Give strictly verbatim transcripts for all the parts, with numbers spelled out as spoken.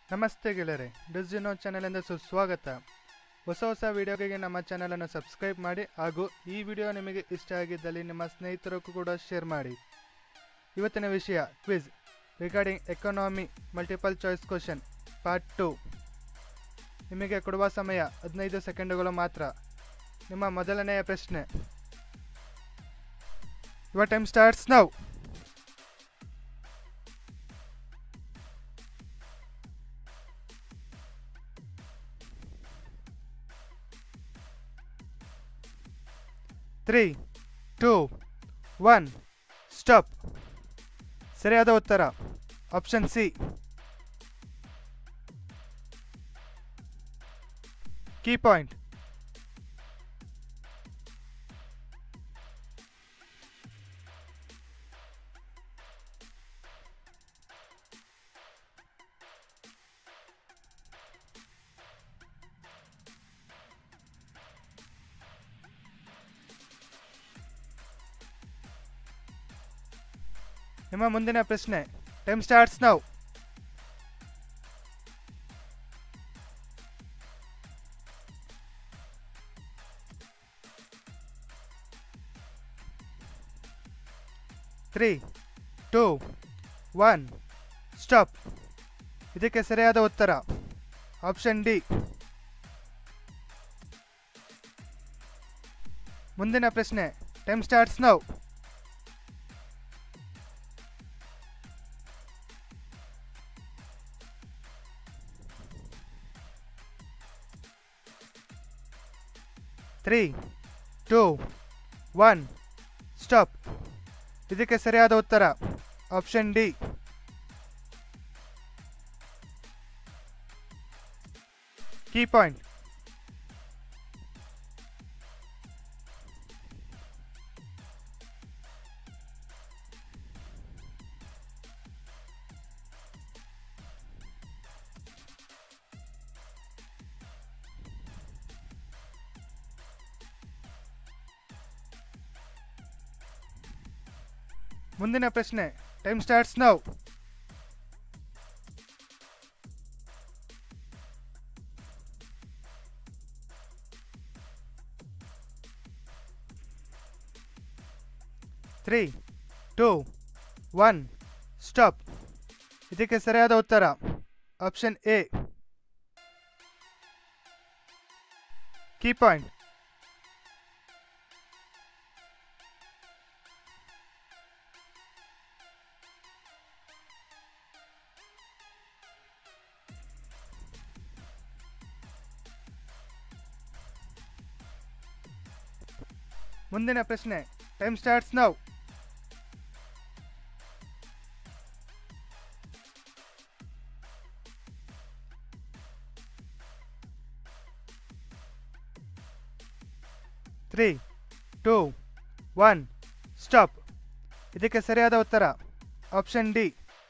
ನಮಸ್ತೆ ಗೆಳೆಯರೆ, does you know channel ಸುಸ್ವಾಗತ. ಹೊಸ ಹೊಸ ವಿಡಿಯೋಗೆ ನಮ್ಮ ಚಾನಲನ್ನು ಸಬ್ಸ್ಕ್ರೈಬ್ ಮಾಡಿ ಹಾಗೂ ಈ ವಿಡಿಯೋ ನಿಮಗೆ ಇಷ್ಟ ಆಗಿದ್ದಲ್ಲಿ ನಿಮ್ಮ ಸ್ನೇಹಿತರಿಗೂ ಕೂಡ ಶೇರ್ ಮಾಡಿ. ಇವತ್ತಿನ ವಿಷಯ quiz regarding economy multiple choice question part two. ನಿಮಗೆ ಕೊಡುವ ಸಮಯ ಹದಿನೈದು ಸೆಕೆಂಡುಗಳು ಮಾತ್ರ. ನಿಮ್ಮ ಮೊದಲನೆಯ ಪ್ರಶ್ನೆ. Your time starts now. Three two one stop. ಸರಿಯಾದ ಉತ್ತರ ಆಪ್ಷನ್ ಸಿ. Key point. ನಿಮ್ಮ ಮುಂದಿನ ಪ್ರಶ್ನೆ. Time starts now. Three two one stop. ಇದಕ್ಕೆ ಸರಿಯಾದ ಉತ್ತರ ಆಪ್ಷನ್ ಡಿ. ಮುಂದಿನ ಪ್ರಶ್ನೆ. Time starts now. Three two one stop. ಇದಕ್ಕೆ ಸರಿಯಾದ ಉತ್ತರ ಆಪ್ಷನ್ ಡಿ. Key point. ಮುಂದಿನ ಪ್ರಶ್ನೆ. Time starts now. Three two one stop. ಇದಕ್ಕೆ ಸರಿಯಾದ ಉತ್ತರ ಆಪ್ಷನ್ ಎ. Key point. ಮುಂದಿನ ಪ್ರಶ್ನೆ. Time starts now. Three two one stop. ಇದಕ್ಕೆ ಸರಿಯಾದ ಉತ್ತರ ಆಪ್ಷನ್ ಡಿ.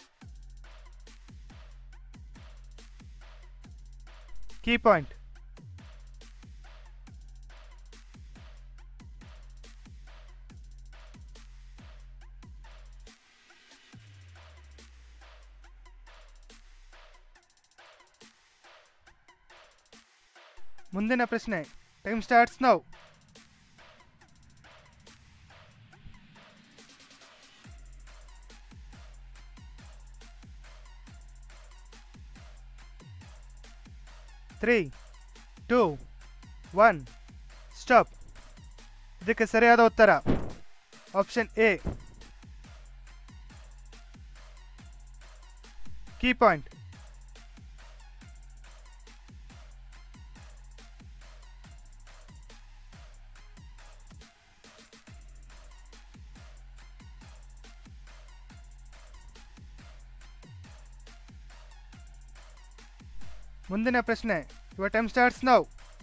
Key point. ಮುಂದಿನ ಪ್ರಶ್ನೆ. Time starts now. Three two one stop. ಇದಕ್ಕೆ ಸರಿಯಾದ ಉತ್ತರ ಆಪ್ಷನ್ ಎ. Key point. ಮುಂದಿನ ಪ್ರಶ್ನೆ. Your time starts now.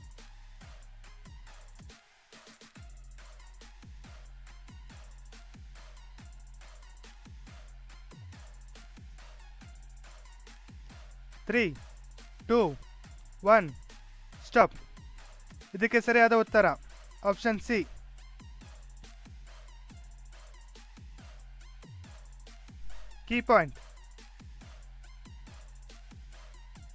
Three two one stop. ಇದಕ್ಕೆ ಸರಿಯಾದ ಉತ್ತರ ಆಪ್ಷನ್ ಸಿ. Key point.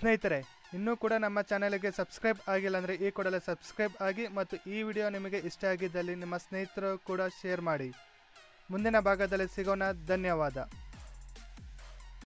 ಸ್ನೇಹಿತರೆ, ಇನ್ನೂ ಕೂಡ ನಮ್ಮ ಚಾನೆಲ್ಗೆ ಸಬ್ಸ್ಕ್ರೈಬ್ ಆಗಿಲ್ಲ ಅಂದರೆ ಈ ಕೂಡಲೇ ಸಬ್ಸ್ಕ್ರೈಬ್ ಆಗಿ ಮತ್ತು ಈ ವಿಡಿಯೋ ನಿಮಗೆ ಇಷ್ಟ ಆಗಿದ್ದಲ್ಲಿ ನಿಮ್ಮ ಸ್ನೇಹಿತರು ಕೂಡ ಶೇರ್ ಮಾಡಿ. ಮುಂದಿನ ಭಾಗದಲ್ಲಿ ಸಿಗೋಣ. ಧನ್ಯವಾದ.